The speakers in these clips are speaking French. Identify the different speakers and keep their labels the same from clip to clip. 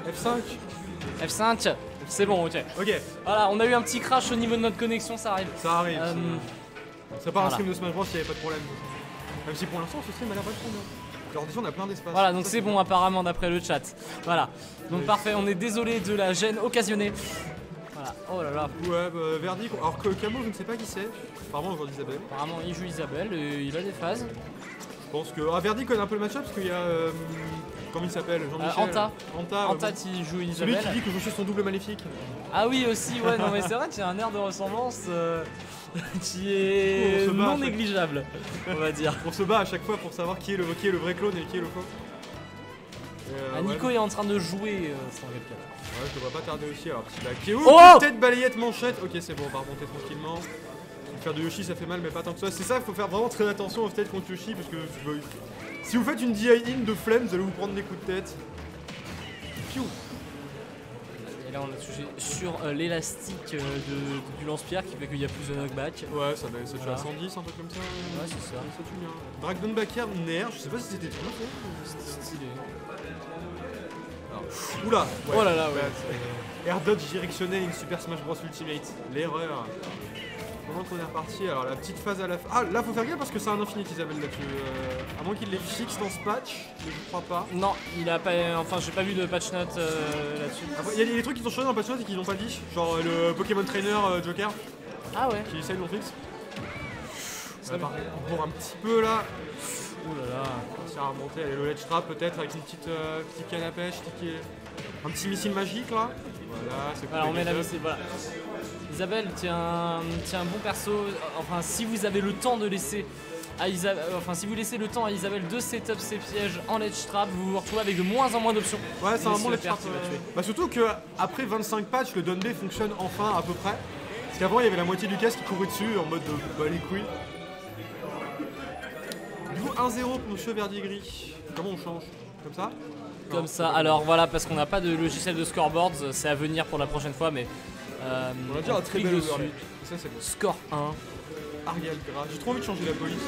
Speaker 1: F5.
Speaker 2: F5. C'est bon, ok.
Speaker 1: Ok.
Speaker 2: Voilà, on a eu un petit crash au niveau de notre connexion, ça arrive.
Speaker 1: Ça arrive. C'est pas un
Speaker 2: voilà.
Speaker 1: stream de Smash Bros, il n'y avait pas de problème. Même si pour l'instant, ce stream a l'air vachement bien. Alors déjà, on a plein d'espace.
Speaker 2: Voilà, donc c'est bon apparemment d'après le chat. Voilà. Donc parfait, on est désolé de la gêne occasionnée. Voilà. Oh là là.
Speaker 1: Ouais, bah, Verdi. Alors que Camo, je ne sais pas qui c'est. Apparemment, aujourd'hui Isabelle.
Speaker 2: Apparemment, il joue Isabelle et il a des phases.
Speaker 1: Je pense que. Ah, Verdi connaît un peu le match-up parce qu'il y a. Comment il s'appelle, Jean-Michel.
Speaker 2: Anta qui joue Isabelle.
Speaker 1: Celui qui dit que je suis son double maléfique.
Speaker 2: Ah oui, aussi, ouais, non mais c'est vrai qu'il y a un air de ressemblance qui est non négligeable, on va dire.
Speaker 1: On se bat à chaque fois pour savoir qui est le vrai clone et qui est le faux.
Speaker 2: Nico
Speaker 1: ouais.
Speaker 2: est en train de jouer sans webcam.
Speaker 1: Ouais, je devrais pas tarder aussi. Alors, petit back.
Speaker 2: Oh
Speaker 1: tête, balayette, manchette. Ok, c'est bon, on va remonter tranquillement. Faire de Yoshi, ça fait mal, mais pas tant que ça. C'est ça, il faut faire vraiment très attention aux têtes contre Yoshi parce que si vous faites une DI-in de flemme, vous allez vous prendre des coups de tête. Piou.
Speaker 2: Et là, on a touché sur l'élastique du lance-pierre qui fait qu'il y a plus de knockback.
Speaker 1: Ouais, ça tue à 110, un truc comme ça.
Speaker 2: Ouais, c'est ça.
Speaker 1: Ça tue bien. Dragdown backer, Nair, je sais pas si c'était tout.
Speaker 2: C'était stylé.
Speaker 1: Alors, oula ouais.
Speaker 2: Oh là là, ouais.
Speaker 1: Air dodge directionnel in Super Smash Bros Ultimate. L'erreur. Pendant qu'on est reparti, alors la petite phase à la fin. Ah, là faut faire gaffe parce que c'est un infinite Isabelle là-dessus. À moins qu'il les fixe dans ce patch, mais je crois pas.
Speaker 2: Non, il a pas. Enfin, j'ai pas vu de patch note là-dessus.
Speaker 1: Il y a des trucs qui sont changés dans le patch note et qu'ils n'ont pas dit. Genre le Pokémon Trainer Joker.
Speaker 2: Ah ouais.
Speaker 1: Qui essaye d'en fixe. Ça va pour un petit peu là.
Speaker 2: Ouh là là.
Speaker 1: Ça va remonter, allez, le ledge trap peut-être avec une petite canne à pêche, un petit missile magique là. Voilà, c'est cool.
Speaker 2: Alors on met la missile, voilà. Isabelle tient un bon perso. Enfin, si vous avez le temps de laisser à Isabelle, si vous laissez le temps à Isabelle de setup ses pièges en ledge trap, vous vous retrouvez avec de moins en moins d'options.
Speaker 1: Ouais, c'est un bon ledge trap. Bah surtout que après 25 patchs, le down B fonctionne enfin à peu près. Parce qu'avant il y avait la moitié du casque qui courait dessus en mode bah les couilles. Du coup 1-0 pour Monsieur Verdigris. Comment on change? Comme ça?
Speaker 2: Comme ça, alors voilà, parce qu'on n'a pas de logiciel de scoreboards, c'est à venir pour la prochaine fois, mais
Speaker 1: on a déjà un très bel overlay. Ça c'est bon.
Speaker 2: Score 1.
Speaker 1: Ariel Gras. J'ai trop envie de changer la police.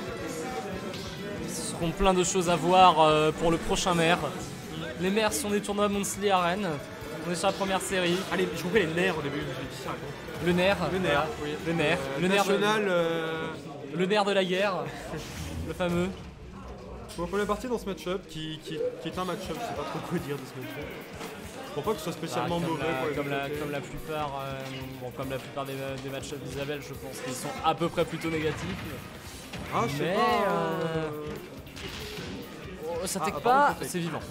Speaker 2: Ce seront plein de choses à voir pour le prochain maire. Les maires sont des tournois Monthly à Rennes. On est sur la première série.
Speaker 1: Allez, j'ai compris les nerfs au début, j'ai dit ça.
Speaker 2: Le nerf.
Speaker 1: Le nerf,
Speaker 2: voilà.
Speaker 1: oui.
Speaker 2: Le nerf. Le nerf
Speaker 1: national.
Speaker 2: Le nerf de la guerre. Le fameux.
Speaker 1: Bon, première partie dans ce match-up qui est un match-up, je sais pas trop quoi dire de ce match-up. Je crois pas que ce soit spécialement mauvais pour les
Speaker 2: comme la plupart, comme la plupart des match-ups d'Isabelle, je pense qu'ils sont à peu près plutôt négatifs.
Speaker 1: Ah, je sais pas.
Speaker 2: Ça tech pas, c'est vivant.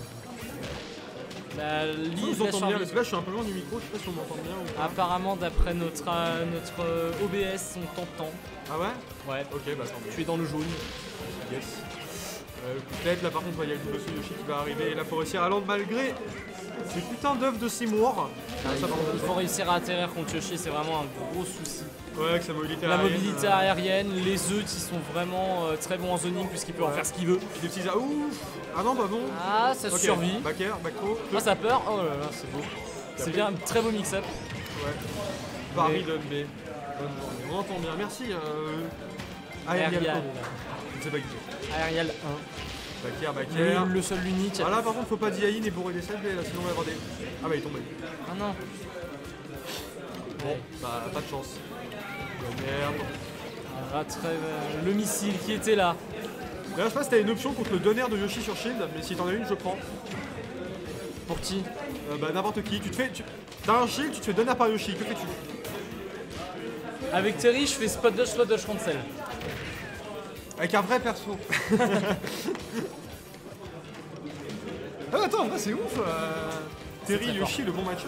Speaker 1: Vous entendez bien, parce que là je suis un peu loin du micro, je sais pas si on m'entend bien ou pas.
Speaker 2: Apparemment d'après notre OBS on t'entend.
Speaker 1: Ah ouais?
Speaker 2: Ouais.
Speaker 1: Ok, bah attends.
Speaker 2: Tu es dans le jaune.
Speaker 1: Yes. Peut-être là par contre il y a le double saut Yoshi qui va arriver et là faut réussir à land malgré ces putains d'œufs de Seymour.
Speaker 2: Il faut réussir à atterrir contre Yoshi, c'est vraiment un gros souci.
Speaker 1: Ouais, avec sa mobilité
Speaker 2: la
Speaker 1: aérienne.
Speaker 2: Mobilité aérienne, les œufs qui sont vraiment très bons en zoning puisqu'il peut en faire ce qu'il veut.
Speaker 1: Des petits ouf. Ah non, bah bon.
Speaker 2: Ah, ça survit.
Speaker 1: Back air, back throw.
Speaker 2: Ah, ça peur. Oh là là, c'est beau. C'est bien, un très beau mix-up.
Speaker 1: Ouais. Paris Don B. On entend bien. Merci.
Speaker 2: Aérial.
Speaker 1: Je sais pas qui c'est.
Speaker 2: Aérial
Speaker 1: 1. Back air.
Speaker 2: Le seul, l'unique.
Speaker 1: Ah là par contre faut pas d'IAIN et bourrer des salles, sinon on va avoir des. Ah bah il est tombé.
Speaker 2: Ah non.
Speaker 1: Bon, bah pas de chance. Merde.
Speaker 2: Ah, le missile qui était là.
Speaker 1: Là je sais pas si t'as une option contre le donner de Yoshi sur Shield, mais si t'en as une je prends.
Speaker 2: Pour qui?
Speaker 1: Bah n'importe qui. T'as un Shield, tu te fais donner par Yoshi, que fais-tu?
Speaker 2: Avec Terry je fais spot dodge cancel.
Speaker 1: Avec un vrai perso. Ah attends, c'est ouf. Terry, Yoshi, le bon match.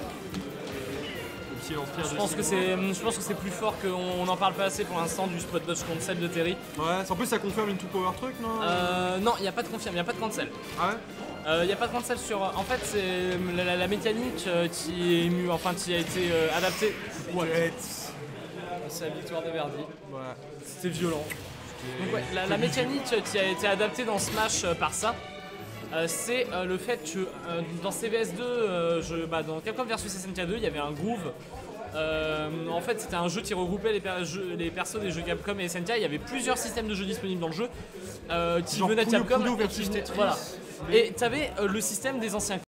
Speaker 2: Je pense que c'est plus fort qu'on n'en parle pas assez pour l'instant du spot dodge cancel de Terry.
Speaker 1: Ouais, en plus ça confirme une 2-power truc, non?
Speaker 2: Non, il n'y a pas de confirme, il n'y a pas de cancel.
Speaker 1: Ah ouais?
Speaker 2: Il n'y a pas de cancel sur. En fait, c'est la mécanique qui a été adaptée. Ouais. C'est la victoire de Verdi.
Speaker 1: Ouais.
Speaker 2: C'était violent. Donc, ouais, la mécanique qui a été adaptée dans Smash par ça, c'est le fait que dans CVS2, dans Capcom vs SNK 2, il y avait un groove. En fait, c'était un jeu qui regroupait les persos des jeux Capcom et SNK. Il y avait plusieurs systèmes de jeux disponibles dans le jeu qui venaient de Capcom. Voilà. Et tu avais le système des anciens